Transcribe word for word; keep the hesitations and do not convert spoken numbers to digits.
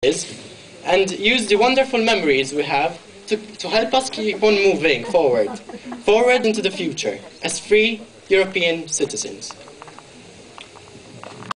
and use the wonderful memories we have to, to help us keep on moving forward, forward into the future as free European citizens.